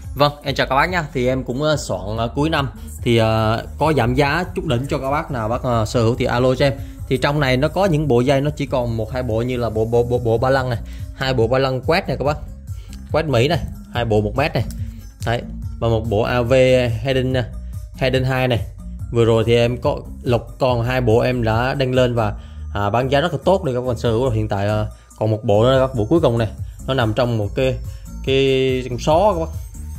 Vâng, em chào các bác nhé. Thì em cũng soạn cuối năm thì có giảm giá chút đỉnh cho các bác nào bác sở hữu thì alo cho em. Thì trong này nó có những bộ dây nó chỉ còn 1-2 bộ, như là bộ ba lăng này, 2 bộ ba lăng quét này các bác, quét Mỹ này, 2 bộ 1 mét này, đấy, và một bộ AV Hayden 2 này. Vừa rồi thì em có lục còn 2 bộ em đã đăng lên và bán giá rất là tốt để các bạn sở hữu. Hiện tại còn một bộ nữa, các bộ cuối cùng này, nó nằm trong một cái xó các bác.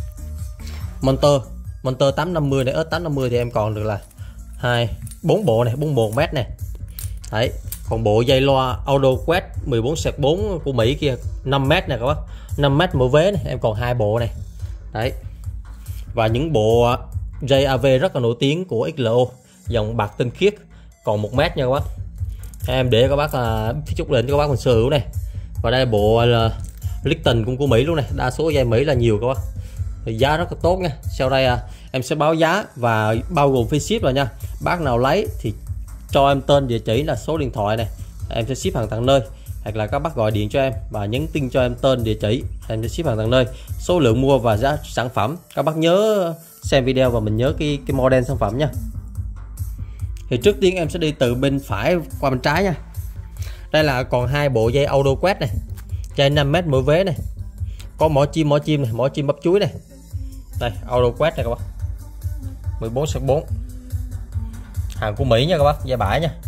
Monster 850 này, S850 thì em còn được là 4 bộ này, 4 bộ 1 mét này. Đấy, còn bộ dây loa audio quét 14/4 của Mỹ kia 5 mét này các bác, 5 mét mở vế này, em còn 2 bộ này. Đấy. Và những bộ dây AV rất là nổi tiếng của XLO, dòng bạc tinh khiết, còn 1 mét nha các bác. Em để các bác chút lên cho các bác mình sở hữu này. Và đây là bộ Lipton cũng của Mỹ luôn này, đa số dây Mỹ là nhiều các bác. Thì giá rất là tốt nha. Sau đây em sẽ báo giá và bao gồm phí ship rồi nha. Bác nào lấy thì cho em tên, địa chỉ, là số điện thoại này, em sẽ ship hàng tận nơi. Hoặc là các bác gọi điện cho em và nhắn tin cho em tên, địa chỉ, em sẽ ship hàng tận nơi. Số lượng mua và giá sản phẩm, các bác nhớ xem video và mình nhớ cái model sản phẩm nha. Thì trước tiên em sẽ đi từ bên phải qua bên trái nha. Đây là còn 2 bộ dây audio quét này, dây 5 mét mỗi vế này, có mỏ chim này, mỏ chim bắp chuối này. Đây, audio quét này các bác, 14/4, hàng của Mỹ nha các bác, dây bãi nha,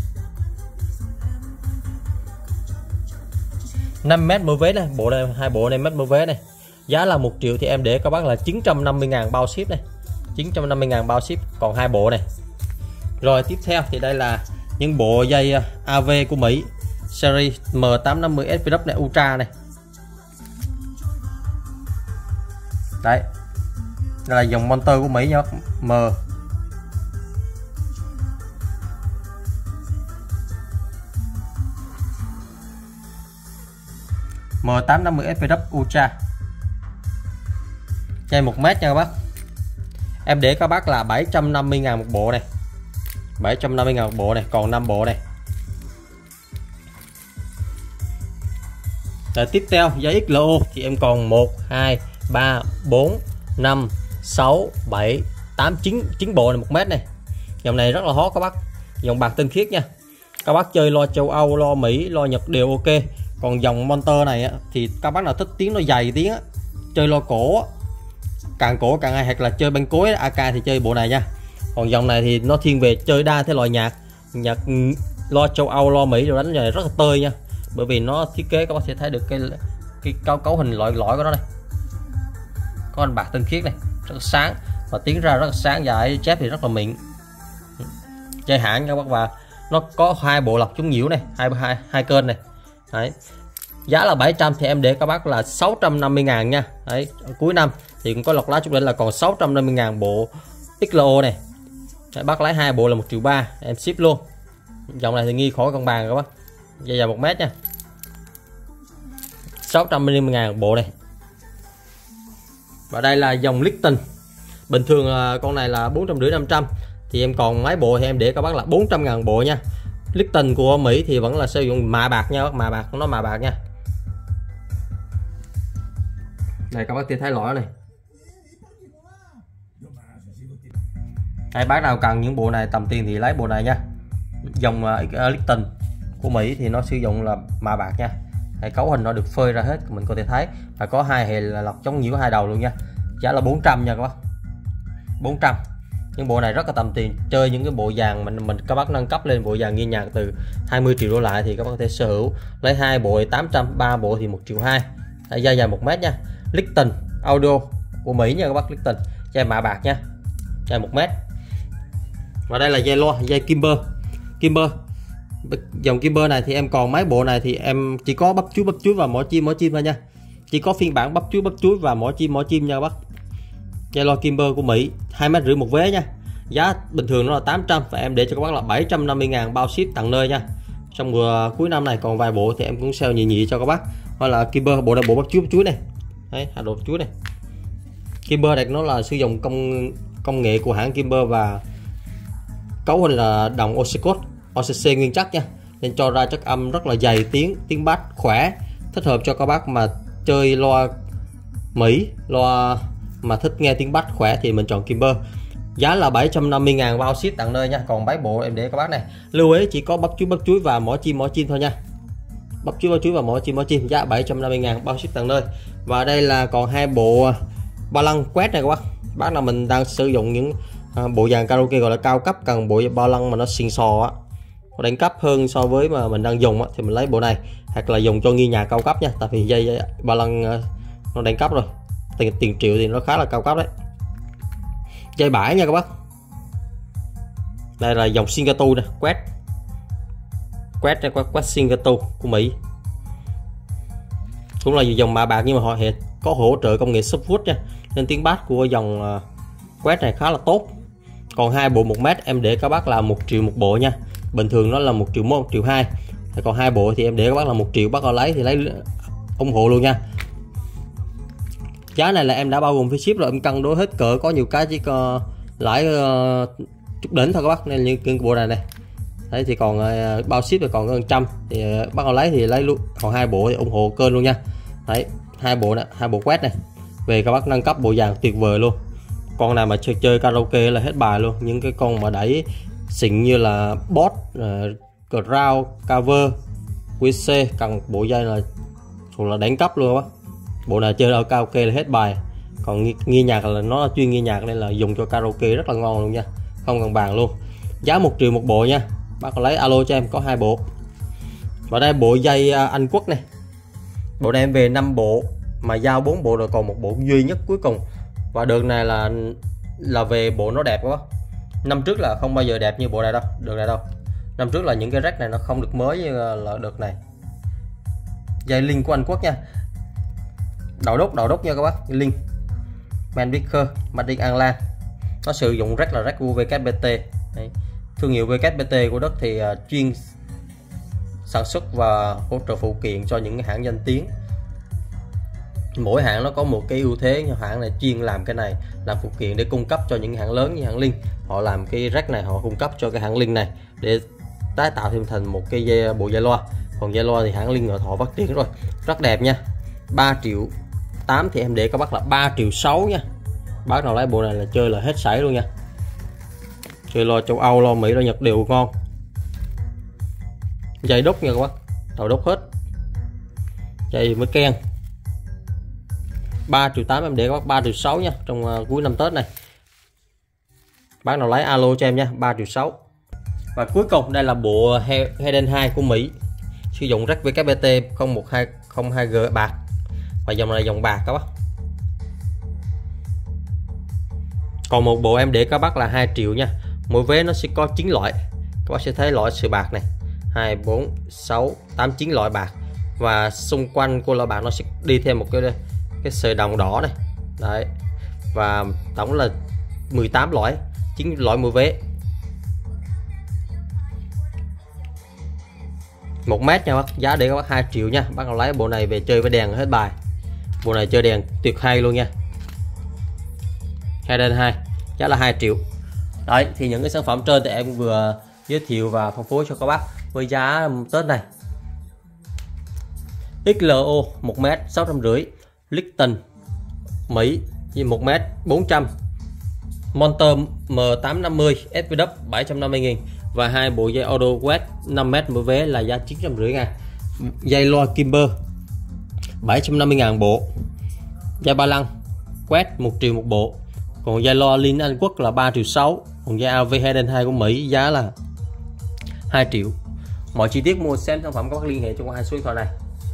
5 mét mỗi vế này. Bộ này, 2 bộ này mét mỗi vế này, giá là 1 triệu thì em để các bác là 950.000 bao ship này, 950.000 bao ship, còn 2 bộ này. Rồi tiếp theo thì đây là những bộ dây AV của Mỹ, series M850 SVW này, Ultra này. Đấy, đây là dòng Monster của Mỹ nha, M850 SVW Ultra, dây 1 mét nha các bác. Em để các bác là 750.000 một bộ này, 750.000 một bộ này, còn 5 bộ này. Rồi tiếp theo dây XLO thì em còn 1, 2, 3, 4, 5, 6, 7, 8, 9 bộ này 1 mét này. Dòng này rất là hot các bác, dòng bạc tinh khiết nha. Các bác chơi loa châu Âu, loa Mỹ, loa Nhật đều ok. Còn dòng Monster này thì các bác nào thích tiếng nó dày tiếng, chơi loa cổ càng hay, hoặc là chơi băng cối AK thì chơi bộ này nha. Còn dòng này thì nó thiên về chơi đa thể loại nhạc loa châu Âu, loa Mỹ đều đánh này rất là tơi nha. Bởi vì nó thiết kế, các bác sẽ thấy được cái cấu hình lõi của nó này, có anh bạc tinh khiết này, rất là sáng và tiếng ra rất là sáng, dài chép thì rất là mịn, dây hãng các bác. Và nó có 2 bộ lọc chống nhiễu này, hai kênh này. Đấy, giá là 700 thì em để các bác là 650.000 nha. Đấy, cuối năm thì cũng có lọc lá chút đỉnh là còn 650.000 bộ XLO này. Đấy, bác lấy 2 bộ là 1,3 triệu, em ship luôn. Dòng này thì nghi khỏi con bàn các bác, dây dài 1 mét nha, 650.000 bộ này. Và đây là dòng Lipton, bình thường con này là 450-500 thì em còn mấy bộ thì em để các bác là 400.000 bộ nha. Lipton của Mỹ thì vẫn là sử dụng mạ bạc nha, mạ bạc, nó mạ bạc nha. Đây các bác thấy lõi này. Hay bác nào cần những bộ này tầm tiền thì lấy bộ này nha. Dòng Lipton của Mỹ thì nó sử dụng là mạ bạc nha. Hay cấu hình nó được phơi ra hết, mình có thể thấy, và có 2 hệ là lọc chống nhiễu 2 đầu luôn nha. Giá là 400 nha các bác, 400. Những bộ này rất là tầm tiền. Chơi những cái bộ vàng mình các bác nâng cấp lên bộ vàng nghe nhạc từ 20 triệu đổ lại thì các bác có thể sở hữu. Lấy 2 bộ thì 800, 3 bộ thì 1,2 triệu. Dây dài 1 mét nha. Lipton audio của Mỹ nha các bác, Lipton dây mạ bạc nha, dài 1 mét. Và đây là dây loa, dây Kimber. Dòng Kimber này thì em còn mấy bộ này thì em chỉ có bắp chuối và mỏ chim thôi nha. Chỉ có phiên bản bắp chuối và mỏ chim nha các bác. Dây loa Kimber của Mỹ, 2,5 mét một vế nha. Giá bình thường nó là 800 và em để cho các bác là 750.000 bao ship tận nơi nha. Trong cuối năm này còn vài bộ thì em cũng sale nhị cho các bác. Hoặc là Kimber, bộ này bộ bắp chuối này. Đấy, hạt đồ chuối này. Kimber này nó là sử dụng công nghệ của hãng Kimber và cấu hình là đồng OCC nguyên chất nha, nên cho ra chất âm rất là dày, tiếng bass khỏe, thích hợp cho các bác mà chơi loa Mỹ, loa mà thích nghe tiếng bass khỏe thì mình chọn Kimber. Giá là 750.000 bao ship tận nơi nha. Còn bái bộ em để các bác này, lưu ý chỉ có bắp chuối và mỏ chim thôi nha. Bắp chuối và mỏ chim giá 750.000 bao ship tận nơi. Và đây là còn hai bộ ba lăng quét này các bác nào mình đang sử dụng những bộ dàn karaoke gọi là cao cấp, cần bộ ba lăng mà nó xịn sò á, đánh cấp hơn so với mà mình đang dùng á, thì mình lấy bộ này, hoặc là dùng cho nghi nhạc cao cấp nha. Tại vì dây ba lăng nó đánh cấp rồi, tiền triệu thì nó khá là cao cấp đấy. Dây bãi nha các bác. Đây là dòng Singato nè, quét Singato của Mỹ, cũng là dòng mạ bạc nhưng mà họ có hỗ trợ công nghệ subwoofer nha, nên tiếng bass của dòng quét này khá là tốt. Còn hai bộ 1 mét em để các bác là 1 triệu một bộ nha. Bình thường nó là 1 triệu 1 triệu 2. Còn hai bộ thì em để các bác là 1 triệu, bác nào lấy thì lấy ủng hộ luôn nha. Giá này là em đã bao gồm phí ship rồi, em cân đối hết cỡ, có nhiều cái chỉ có lãi chút đỉnh thôi các bác, nên những bộ này đấy thì còn bao ship rồi còn có 100 thì bác nào lấy thì lấy luôn. Còn hai bộ thì ủng hộ kênh luôn nha. Đấy, hai bộ này, hai bộ quét này về các bác nâng cấp bộ dàn tuyệt vời luôn. Con này mà chơi karaoke là hết bài luôn. Những cái con mà đẩy xịn như là Boss, Crown, Cover, QC cần bộ dây là thuộc là đánh cấp luôn á. Bộ này chơi ở karaoke là hết bài. Còn nghe nhạc là nó chuyên nghe nhạc nên là dùng cho karaoke rất là ngon luôn nha, không cần bàn luôn. Giá 1 triệu một bộ nha. Bác có lấy alo cho em, có hai bộ. Và đây bộ dây Anh Quốc này. Bộ này em về 5 bộ mà giao 4 bộ rồi, còn một bộ duy nhất cuối cùng. Và đường này là về bộ nó đẹp quá. Năm trước là không bao giờ đẹp như bộ này đâu, đường này đâu. Năm trước là những cái rác này nó không được mới như là đợt này. Dây Linh của Anh Quốc nha. Đầu đốc nha các bác. Linh Manvicker, Madin An Lan. Nó sử dụng rác là rác của VKBT. Đấy. Thương hiệu VKBT của đất thì chuyên sản xuất và hỗ trợ phụ kiện cho những hãng danh tiếng. Mỗi hãng nó có một cái ưu thế, hãng này chuyên làm cái này, làm phụ kiện để cung cấp cho những hãng lớn như hãng Linh. Họ làm cái rack này, họ cung cấp cho cái hãng Linh này để tái tạo thêm thành một cái bộ dây loa. Còn dây loa thì hãng Linh họ phát triển rồi, rất đẹp nha. 3 triệu 8 thì em để các bác là 3 triệu 6 nha. Bác nào lấy bộ này là chơi là hết sảy luôn nha. Chơi loa châu Âu, loa Mỹ, loa Nhật đều ngon. Dây đúc nha các bác, đầu đúc hết. Dây mới ken. 3 triệu 8 em để các bác 3 triệu 6 nha, trong cuối năm Tết này. Bác nào lấy alo cho em nha, 3 triệu 6. Và cuối cùng đây là bộ Hayden 2 của Mỹ, sử dụng rắc VKBT 0102G bạc. Và dòng này dòng bạc các bác. Còn một bộ em để các bác là 2 triệu nha. Mỗi vé nó sẽ có 9 loại. Các bác sẽ thấy loại sợi bạc này 2, 4, 6, 8, 9 loại bạc. Và xung quanh của loại bạc nó sẽ đi thêm một cái sợi đồng đỏ này. Đấy. Và tổng là 18 loại, 9 loại 10 vé. 1 mét nha bác, giá để các bác 2 triệu nha. Bác nào lấy bộ này về chơi với đèn hết bài. Bộ này chơi đèn tuyệt hay luôn nha. Hayden 2 giá là 2 triệu. Đấy thì những cái sản phẩm trên thì em vừa giới thiệu và phân phối cho các bác với giá Tết này. XLO 1 mét 650, Lipton Mỹ 1 mét 400, Monster M850 SVW 750.000 và hai bộ dây audio quét 5 mét mỗi vé là giá 950.000. Dây loa Kimber 750.000 bộ. Dây ba lăng quét 1 triệu một bộ. Còn dây loa Linh Anh Quốc là 3 triệu 6. Còn dây AV Hayden 2 của Mỹ giá là 2 triệu. Mọi chi tiết mua xem sản phẩm các bác liên hệ cho qua hai số điện thoại này.